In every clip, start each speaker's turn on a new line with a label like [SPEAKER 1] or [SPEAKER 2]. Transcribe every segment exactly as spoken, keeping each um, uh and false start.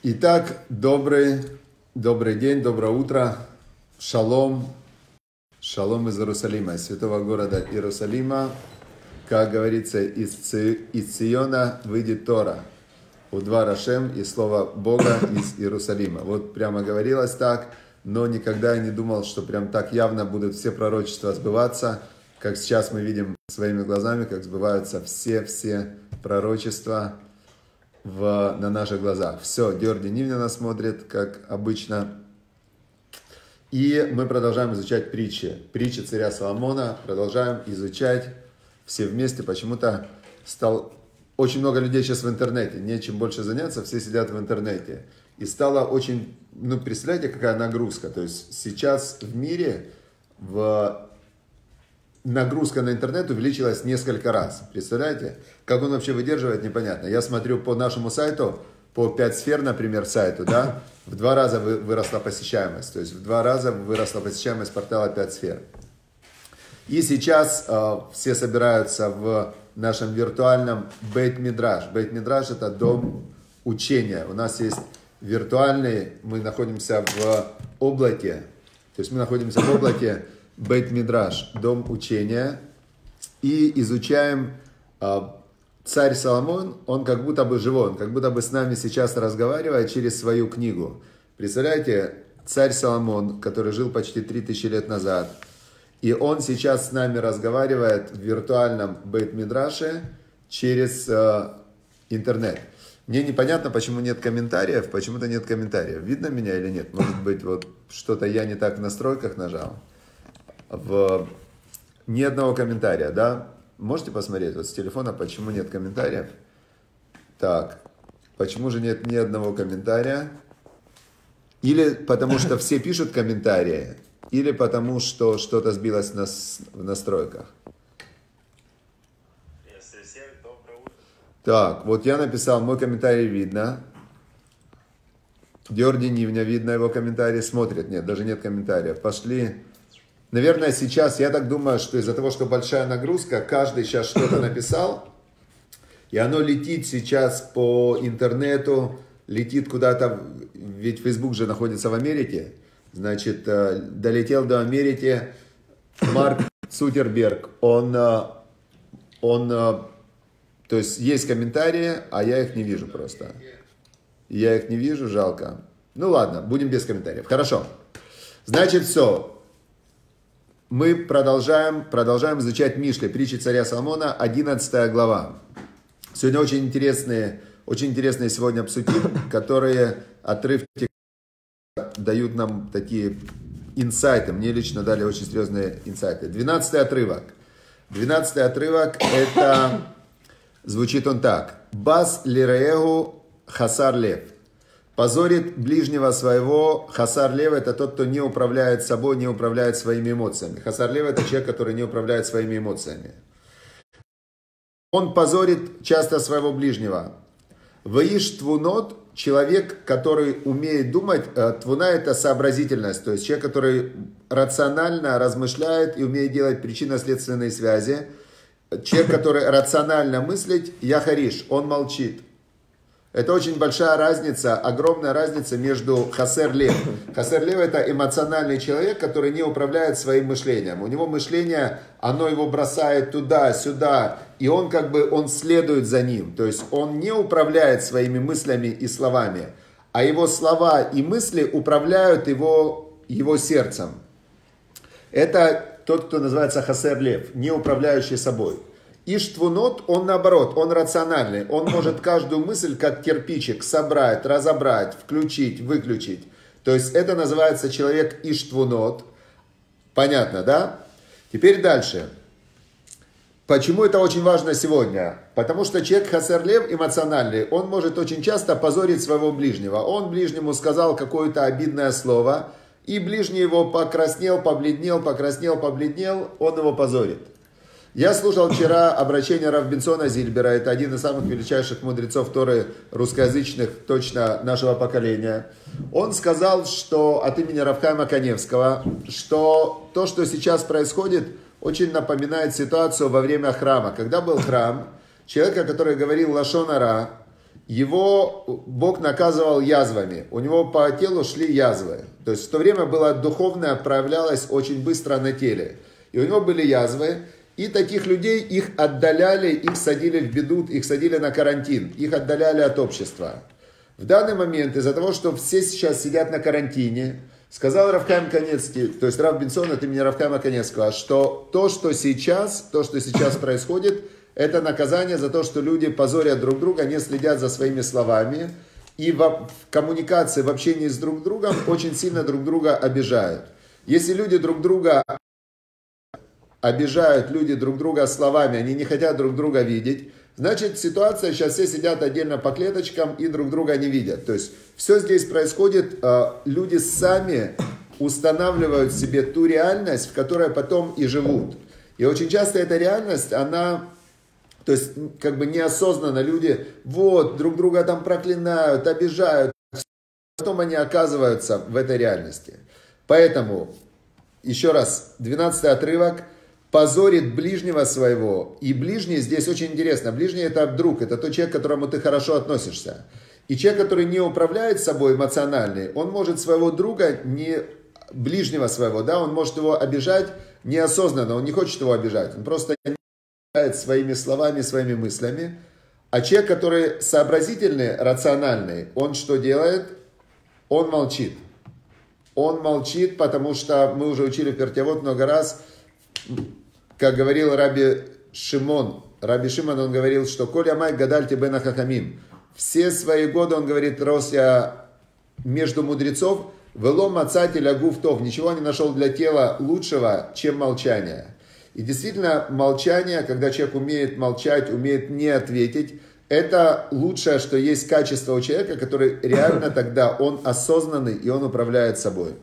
[SPEAKER 1] Итак, добрый, добрый день, доброе утро. Шалом. Шалом из Иерусалима, из святого города Иерусалима. Как говорится, из, Ци, из Сиона выйдет Тора. Удвар Ашем и слово Бога из Иерусалима. Вот прямо говорилось так, но никогда я не думал, что прям так явно будут все пророчества сбываться, как сейчас мы видим своими глазами, как сбываются все-все пророчества в, на наших глазах. Все, Георгий Нивня нас смотрит, как обычно. И мы продолжаем изучать притчи. Притчи царя Соломона. Продолжаем изучать все вместе. Почему-то стал... Очень много людей сейчас в интернете. Нечем больше заняться, все сидят в интернете. И стало очень... Ну, представляете, какая нагрузка. То есть сейчас в мире в... нагрузка на интернет увеличилась несколько раз. Представляете? Как он вообще выдерживает, непонятно. Я смотрю по нашему сайту, по пять сфер, например, сайту, да, в два раза выросла посещаемость. То есть в два раза выросла посещаемость портала пять сфер. И сейчас э, все собираются в нашем виртуальном Бейт-Мидраш. Бейт-Мидраш — это дом учения. У нас есть виртуальный, мы находимся в облаке, то есть мы находимся в облаке Бейт-Мидраш, дом учения, и изучаем э, царь Соломон, он как будто бы живой, он как будто бы с нами сейчас разговаривает через свою книгу. Представляете, царь Соломон, который жил почти три тысячи лет назад, и он сейчас с нами разговаривает в виртуальном Бейт-Мидраше через э, интернет. Мне непонятно, почему нет комментариев, почему-то нет комментариев. Видно меня или нет? Может быть, вот что-то я не так в настройках нажал. В... Ни одного комментария, да? Можете посмотреть вот с телефона, почему нет комментариев? Так, почему же нет ни одного комментария? Или потому что все пишут комментарии, или потому что что-то сбилось на... в настройках. Так, вот я написал, мой комментарий видно. Георгий Нивня, видно его комментарий, смотрит, нет, даже нет комментариев. Пошли. Наверное, сейчас, я так думаю, что из-за того, что большая нагрузка, каждый сейчас что-то написал, и оно летит сейчас по интернету, летит куда-то, ведь Facebook же находится в Америке, значит, долетел до Америки Марк Цукерберг, он, он, то есть есть комментарии, а я их не вижу просто. Я их не вижу, жалко. Ну ладно, будем без комментариев. Хорошо. Значит, все. Мы продолжаем, продолжаем изучать Мишли, притчи царя Соломона, одиннадцатая глава. Сегодня очень интересные, очень интересные сегодня псуким, которые отрывки дают нам такие инсайты. Мне лично дали очень серьезные инсайты. двенадцатый отрывок. двенадцатый отрывок, это звучит он так. Бас лиреегу хасар лев. Позорит ближнего своего. Хасар лев — это тот, кто не управляет собой, не управляет своими эмоциями. Хасар лев — это человек, который не управляет своими эмоциями. Он позорит часто своего ближнего. Ваиш твунот — человек, который умеет думать. Твуна — это сообразительность, то есть человек, который рационально размышляет и умеет делать причинно-следственные связи. Человек, который рационально мыслит, яхариш, он молчит. Это очень большая разница, огромная разница между хасер лев. Хасер лев — это эмоциональный человек, который не управляет своим мышлением. У него мышление, оно его бросает туда-сюда, и он как бы, он следует за ним. То есть он не управляет своими мыслями и словами, а его слова и мысли управляют его, его сердцем. Это тот, кто называется хасер лев, не управляющий собой. Иштвунот, он наоборот, он рациональный, он может каждую мысль как кирпичик собрать, разобрать, включить, выключить. То есть это называется человек иштвунот. Понятно, да? Теперь дальше. Почему это очень важно сегодня? Потому что человек хасер лев эмоциональный, он может очень часто позорить своего ближнего. Он ближнему сказал какое-то обидное слово, и ближний его покраснел, побледнел, покраснел, побледнел, он его позорит. Я слушал вчера обращение Рав Бенсона Зильбера, это один из самых величайших мудрецов Торы русскоязычных, точно нашего поколения. Он сказал, что от имени Рав Хаима Каневского, что то, что сейчас происходит, очень напоминает ситуацию во время храма. Когда был храм, человека, который говорил лашон ара, его Бог наказывал язвами. У него по телу шли язвы. То есть в то время было духовное проявлялось очень быстро на теле. И у него были язвы. И таких людей их отдаляли, их садили в беду, их садили на карантин. Их отдаляли от общества. В данный момент из-за того, что все сейчас сидят на карантине, сказал Рав Хаим Каневский, то есть Рав Бенсон от имени Рав Хаима Каневского, что то, что сейчас, то, что сейчас происходит, это наказание за то, что люди позорят друг друга, не следят за своими словами. И в коммуникации, в общении с друг другом очень сильно друг друга обижают. Если люди друг друга обижают, люди друг друга словами, они не хотят друг друга видеть, значит ситуация, сейчас все сидят отдельно по клеточкам и друг друга не видят. То есть все здесь происходит, люди сами устанавливают себе ту реальность, в которой потом и живут. И очень часто эта реальность, она... То есть, как бы неосознанно люди, вот, друг друга там проклинают, обижают. Потом они оказываются в этой реальности. Поэтому, еще раз, двенадцатый отрывок. Позорит ближнего своего. И ближний здесь очень интересно. Ближний это друг, это тот человек, к которому ты хорошо относишься. И человек, который не управляет собой эмоциональный, он может своего друга, не ближнего своего, да, он может его обижать неосознанно, он не хочет его обижать. Он просто... своими словами, своими мыслями. А человек, который сообразительный, рациональный, он что делает? Он молчит. Он молчит, потому что мы уже учили Пертевод много раз, как говорил Раби Шимон. Раби Шимон, он говорил, что «Коля май гадальте бен хахамим». Все свои годы, он говорит, рос я между мудрецов, «Вело мацати лягу в тов». Ничего не нашел для тела лучшего, чем молчание. И действительно, молчание, когда человек умеет молчать, умеет не ответить, это лучшее, что есть качество у человека, который реально тогда, он осознанный и он управляет собой.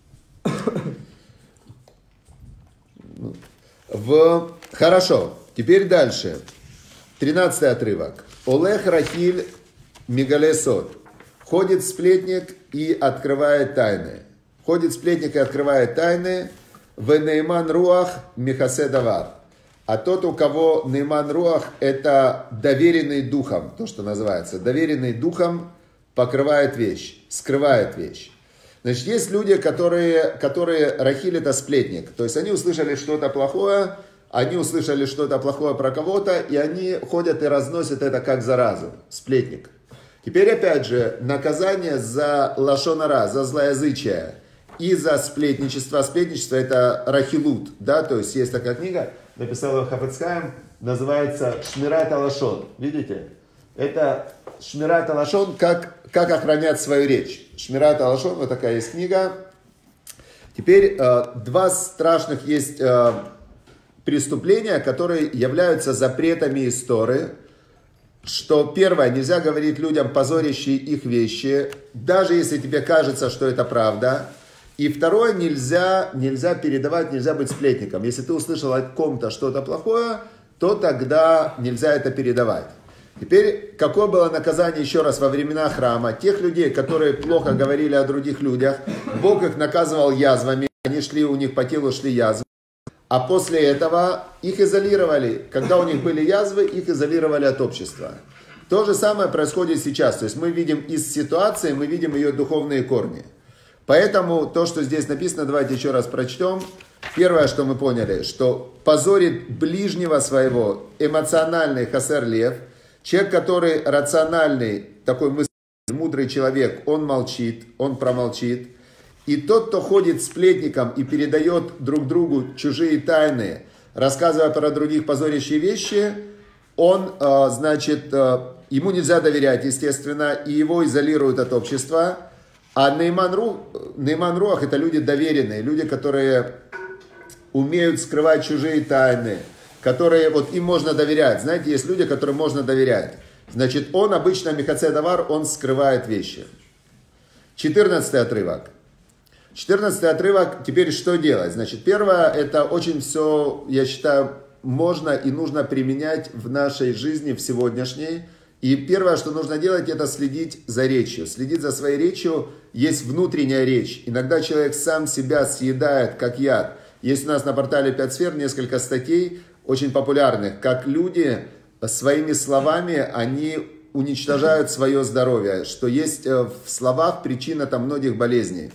[SPEAKER 1] В... Хорошо, теперь дальше. тринадцатый отрывок. Олех Рахиль Мегалесот. Ходит сплетник и открывает тайны. Ходит сплетник и открывает тайны. В Нейман Руах Михасе Давар. А тот, у кого Нейман Руах, это доверенный духом, то, что называется. Доверенный духом покрывает вещь, скрывает вещь. Значит, есть люди, которые, которые Рахиль это сплетник. То есть они услышали что-то плохое, они услышали что-то плохое про кого-то, и они ходят и разносят это как заразу. Сплетник. Теперь опять же, наказание за лашон ара, за злоязычие. И за сплетничество. Сплетничество это рахилут, да, то есть есть такая книга, написал ее Хафец Хаим, называется Шмират алашон. Видите? Это Шмират алашон, как, как охранять свою речь. Шмират алашон, вот такая есть книга. Теперь э, два страшных есть э, преступления, которые являются запретами из Торы. Что первое, нельзя говорить людям позорящие их вещи, даже если тебе кажется, что это правда. И второе, нельзя, нельзя передавать, нельзя быть сплетником. Если ты услышал о ком-то что-то плохое, то тогда нельзя это передавать. Теперь, какое было наказание еще раз во времена храма? Тех людей, которые плохо говорили о других людях, Бог их наказывал язвами, они шли, у них по телу шли язвы. А после этого их изолировали. Когда у них были язвы, их изолировали от общества. То же самое происходит сейчас. То есть мы видим из ситуации, мы видим ее духовные корни. Поэтому то, что здесь написано, давайте еще раз прочтем. Первое, что мы поняли, что позорит ближнего своего эмоциональный хасер лев. Человек, который рациональный, такой мысленный, мудрый человек, он молчит, он промолчит. И тот, кто ходит сплетником и передает друг другу чужие тайны, рассказывая про других позорящие вещи, он, значит, ему нельзя доверять, естественно, и его изолируют от общества. А Нейман Руах, Нейман Руах это люди доверенные, люди, которые умеют скрывать чужие тайны, которые, вот им можно доверять. Знаете, есть люди, которым можно доверять. Значит, он обычно, Михасе Давар, он скрывает вещи. четырнадцатый отрывок. четырнадцатый отрывок, теперь что делать? Значит, первое, это очень все, я считаю, можно и нужно применять в нашей жизни, в сегодняшней. И первое, что нужно делать, это следить за речью. Следить за своей речью, есть внутренняя речь. Иногда человек сам себя съедает, как яд. Есть у нас на портале пять сфер несколько статей, очень популярных, как люди своими словами, они уничтожают свое здоровье, что есть в словах причина там многих болезней.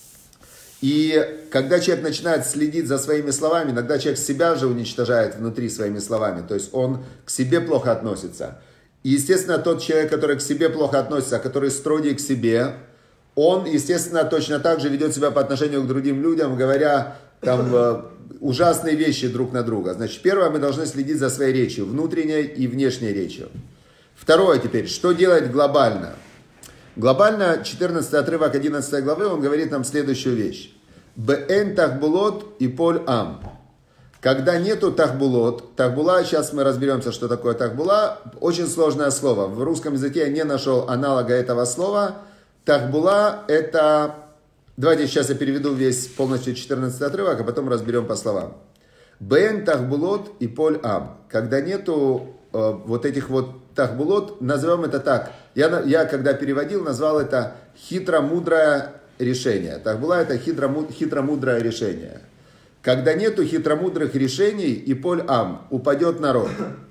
[SPEAKER 1] И когда человек начинает следить за своими словами, иногда человек себя же уничтожает внутри своими словами, то есть он к себе плохо относится. И, естественно, тот человек, который к себе плохо относится, который строгий к себе, он, естественно, точно так же ведет себя по отношению к другим людям, говоря там ужасные вещи друг на друга. Значит, первое, мы должны следить за своей речью, внутренней и внешней речью. Второе теперь, что делать глобально? Глобально, четырнадцатый отрывок одиннадцатой главы, он говорит нам следующую вещь. Бээн тахбулот и поль ам. Когда нету тахбулот, тахбула, сейчас мы разберемся, что такое тахбула, очень сложное слово. В русском языке я не нашел аналога этого слова. Тахбула это, давайте сейчас я переведу весь полностью четырнадцатый отрывок, а потом разберем по словам. Бээн тахбулот и поль ам. Когда нету э, вот этих вот тахбулот, назовем это так. Я, я когда переводил, назвал это хитро-мудрое решение. Тахбула это хитро-мудрое решение. Когда нету хитромудрых решений, и поль ам, упадет народ.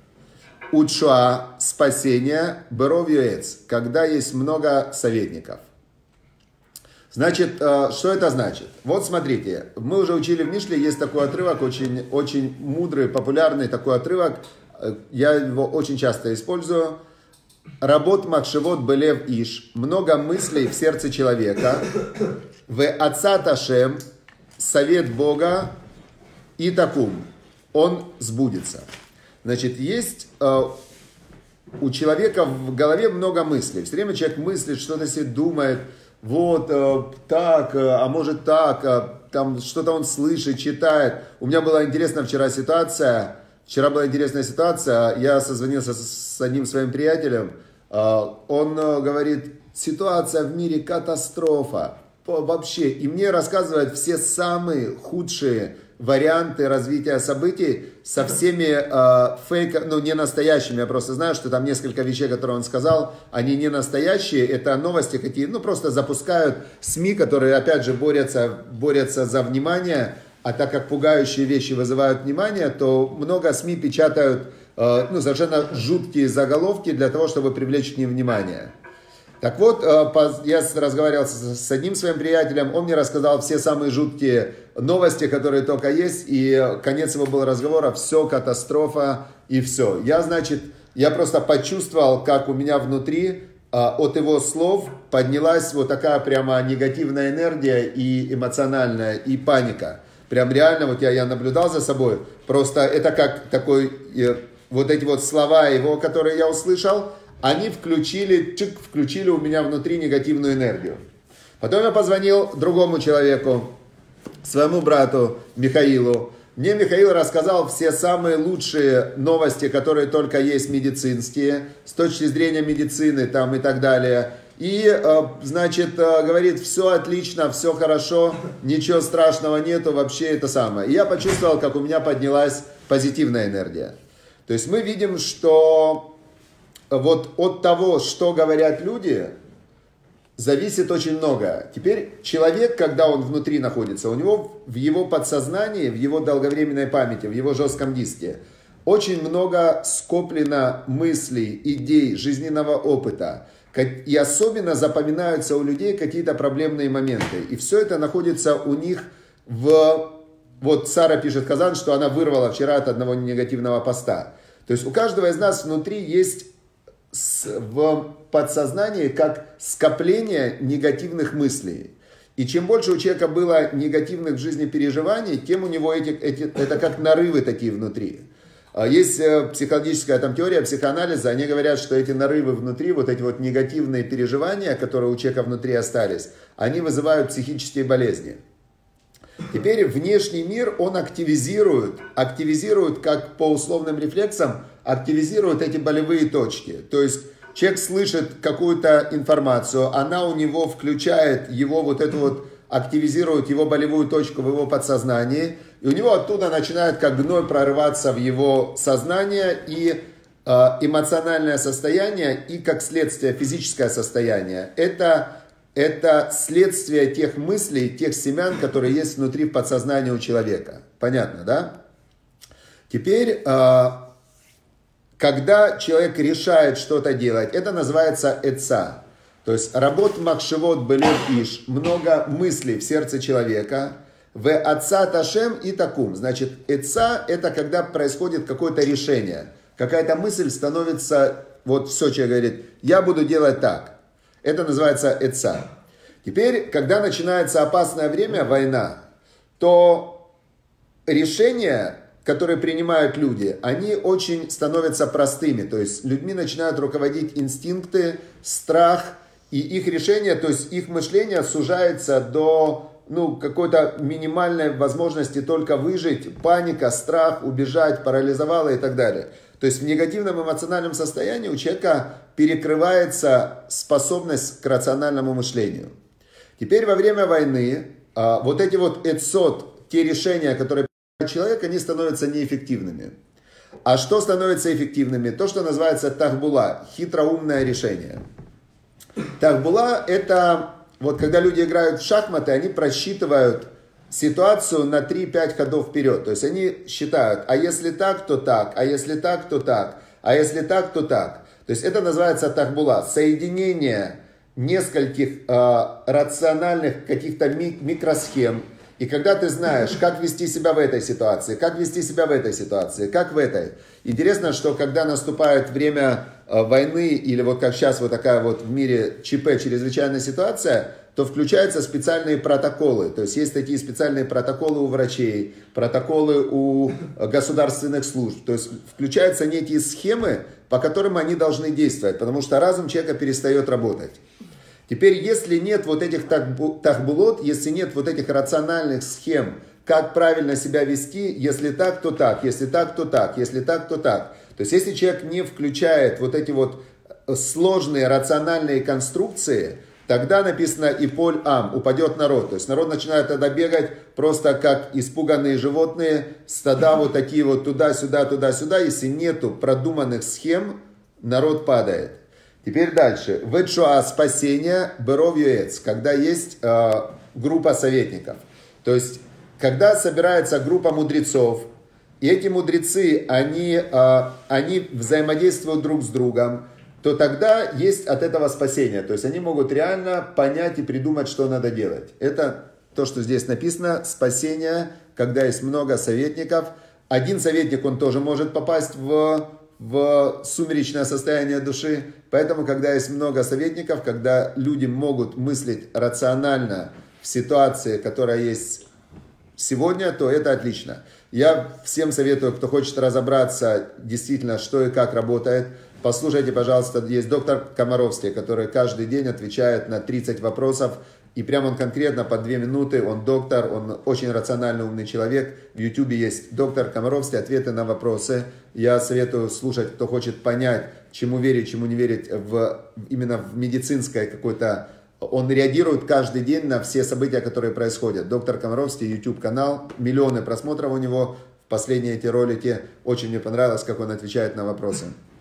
[SPEAKER 1] Учуа, спасение, беров юэц, когда есть много советников. Значит, что это значит? Вот смотрите, мы уже учили в Мишле, есть такой отрывок, очень, очень мудрый, популярный такой отрывок, я его очень часто использую. Работ махшевот белев иш, много мыслей в сердце человека. В отца ташем, совет Бога, и такум, он сбудется. Значит, есть э, у человека в голове много мыслей. Все время человек мыслит, что-то себе думает, вот э, так, э, а может так, э, там что-то он слышит, читает. У меня была интересная вчера ситуация, вчера была интересная ситуация, я созвонился с, с одним своим приятелем, э, он э, говорит, ситуация в мире катастрофа. Вообще, и мне рассказывают все самые худшие варианты развития событий со всеми э, фейками, ну не настоящими, я просто знаю, что там несколько вещей, которые он сказал, они не настоящие, это новости какие, ну просто запускают СМИ, которые опять же борются, борются за внимание, а так как пугающие вещи вызывают внимание, то много СМИ печатают э, ну, совершенно жуткие заголовки для того, чтобы привлечь к ним внимание. Так вот, я разговаривал с одним своим приятелем, он мне рассказал все самые жуткие новости, которые только есть, и конец его был разговора, все, катастрофа, и все. Я, значит, я просто почувствовал, как у меня внутри от его слов поднялась вот такая прямо негативная энергия и эмоциональная, и паника. Прям реально, вот я, я наблюдал за собой, просто это как такой, вот эти вот слова его, которые я услышал, они включили, чик, включили у меня внутри негативную энергию. Потом я позвонил другому человеку, своему брату Михаилу. Мне Михаил рассказал все самые лучшие новости, которые только есть медицинские, с точки зрения медицины там и так далее. И, значит, говорит, все отлично, все хорошо, ничего страшного нету, вообще это самое. И я почувствовал, как у меня поднялась позитивная энергия. То есть мы видим, что вот от того, что говорят люди, зависит очень много. Теперь человек, когда он внутри находится, у него в его подсознании, в его долговременной памяти, в его жестком диске очень много скоплено мыслей, идей, жизненного опыта. И особенно запоминаются у людей какие-то проблемные моменты. И все это находится у них в... Вот Сара пишет, Казан, что она вырвала вчера от одного негативного поста. То есть у каждого из нас внутри есть в подсознании как скопление негативных мыслей. И чем больше у человека было негативных в жизни переживаний, тем у него эти, эти, это как нарывы такие внутри. Есть психологическая там теория психоанализа, они говорят, что эти нарывы внутри, вот эти вот негативные переживания, которые у человека внутри остались, они вызывают психические болезни. Теперь внешний мир, он активизирует, активизирует, как по условным рефлексам, активизирует эти болевые точки. То есть человек слышит какую-то информацию, она у него включает его вот эту вот, активизирует его болевую точку в его подсознании, и у него оттуда начинает как гной прорываться в его сознание и э, эмоциональное состояние, и как следствие физическое состояние. Это, это следствие тех мыслей, тех семян, которые есть внутри в подсознании у человека. Понятно, да? Теперь... Э, когда человек решает что-то делать, это называется эца. То есть работ махшевот белев иш, много мыслей в сердце человека. В отца ташем и такум. Значит, эца это когда происходит какое-то решение. Какая-то мысль становится, вот все, человек говорит, я буду делать так. Это называется эца. Теперь, когда начинается опасное время, война, то решения, которые принимают люди, они очень становятся простыми. То есть людьми начинают руководить инстинкты, страх, и их решение, то есть их мышление сужается до ну, какой-то минимальной возможности только выжить, паника, страх, убежать, парализовало и так далее. То есть в негативном эмоциональном состоянии у человека перекрывается способность к рациональному мышлению. Теперь во время войны вот эти вот эцот, те решения, которые принимает человек, они становятся неэффективными. А что становится эффективными? То, что называется тахбула, хитроумное решение. Тахбула это, вот когда люди играют в шахматы, они просчитывают ситуацию на три-пять ходов вперед. То есть они считают, а если так, то так, а если так, то так, а если так, то так. То есть это называется тахбула, соединение нескольких э, рациональных каких-то ми- микросхем. И когда ты знаешь, как вести себя в этой ситуации, как вести себя в этой ситуации, как в этой. Интересно, что когда наступает время э, войны, или вот как сейчас вот такая вот в мире ЧП, чрезвычайная ситуация, то включаются специальные протоколы. То есть есть такие специальные протоколы у врачей, протоколы у государственных служб. То есть включаются некие схемы, по которым они должны действовать, потому что разум человека перестает работать. Теперь, если нет вот этих тахбулот, если нет вот этих рациональных схем, как правильно себя вести, если так, то так, если так, то так, если так, то так. То есть, если человек не включает вот эти вот сложные рациональные конструкции, тогда написано «Иполь ам», упадет народ. То есть, народ начинает тогда бегать просто как испуганные животные, стада вот такие вот туда-сюда, туда-сюда. Если нету продуманных схем, народ падает. Теперь дальше. Ведшуа спасение беров юэц, когда есть э, группа советников. То есть, когда собирается группа мудрецов, и эти мудрецы, они, э, они взаимодействуют друг с другом, то тогда есть от этого спасение. То есть, они могут реально понять и придумать, что надо делать. Это то, что здесь написано. Спасение, когда есть много советников. Один советник, он тоже может попасть в... в сумеречное состояние души. Поэтому, когда есть много советников, когда люди могут мыслить рационально в ситуации, которая есть сегодня, то это отлично. Я всем советую, кто хочет разобраться действительно, что и как работает, послушайте, пожалуйста, есть доктор Комаровский, который каждый день отвечает на тридцать вопросов. И прямо он конкретно по две минуты, он доктор, он очень рационально умный человек. В Ютубе есть доктор Комаровский, ответы на вопросы. Я советую слушать, кто хочет понять, чему верить, чему не верить, в, именно в медицинское какое-то... Он реагирует каждый день на все события, которые происходят. Доктор Комаровский, YouTube канал, миллионы просмотров у него. В последние эти ролики очень мне понравилось, как он отвечает на вопросы.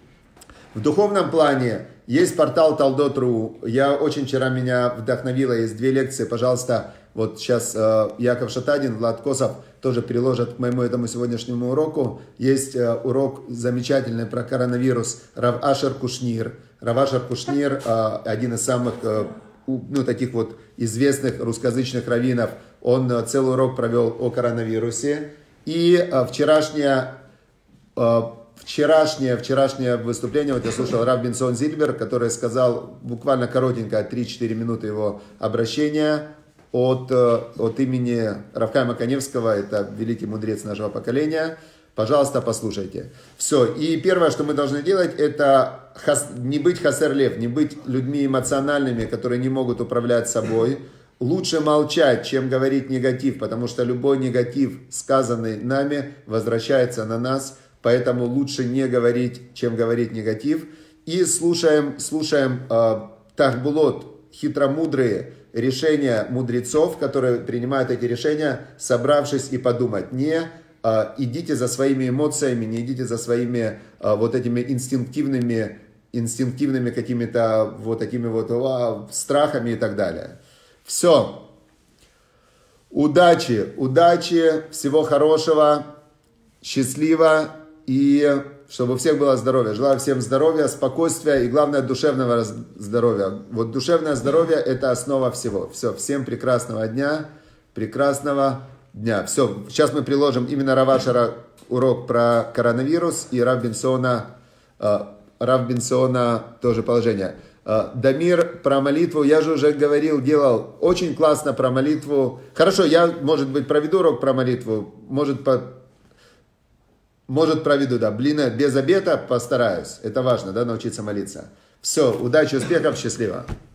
[SPEAKER 1] В духовном плане есть портал Талдот точка ру. Я очень вчера меня вдохновило. Есть две лекции. Пожалуйста, вот сейчас э, Яков Шатадин, Влад Косов тоже приложат к моему этому сегодняшнему уроку. Есть э, урок замечательный про коронавирус. Рав Ашер Кушнир. Рав Ашер Кушнир, э, один из самых э, ну, таких вот известных русскоязычных раввинов. Он э, целый урок провел о коронавирусе. И э, вчерашняя... Э, Вчерашнее, вчерашнее выступление, вот я слушал Рав Бенсон Зильбер, который сказал буквально коротенько, три-четыре минуты его обращения от, от имени Рав Хаима Каневского, это великий мудрец нашего поколения. Пожалуйста, послушайте. Все, и первое, что мы должны делать, это хас, не быть хасер-лев, не быть людьми эмоциональными, которые не могут управлять собой. Лучше молчать, чем говорить негатив, потому что любой негатив, сказанный нами, возвращается на нас. Поэтому лучше не говорить, чем говорить негатив. И слушаем, слушаем э, тахбулот, хитромудрые решения мудрецов, которые принимают эти решения, собравшись и подумать. Не э, идите за своими эмоциями, не идите за своими э, вот этими инстинктивными, инстинктивными какими-то вот такими вот о, страхами и так далее. Все. Удачи, удачи, всего хорошего, счастливо. И чтобы у всех было здоровье. Желаю всем здоровья, спокойствия и, главное, душевного здоровья. Вот душевное здоровье – это основа всего. Все, всем прекрасного дня, прекрасного дня. Все, сейчас мы приложим именно Рав Ашера урок про коронавирус и Рав Бенсона, э, Рав Бенсона тоже положение. Э, Дамир, про молитву, я же уже говорил, делал очень классно про молитву. Хорошо, я, может быть, проведу урок про молитву, может, по, может проведу, да, блин, без обета постараюсь. Это важно, да, научиться молиться. Все, удачи, успехов, счастливо.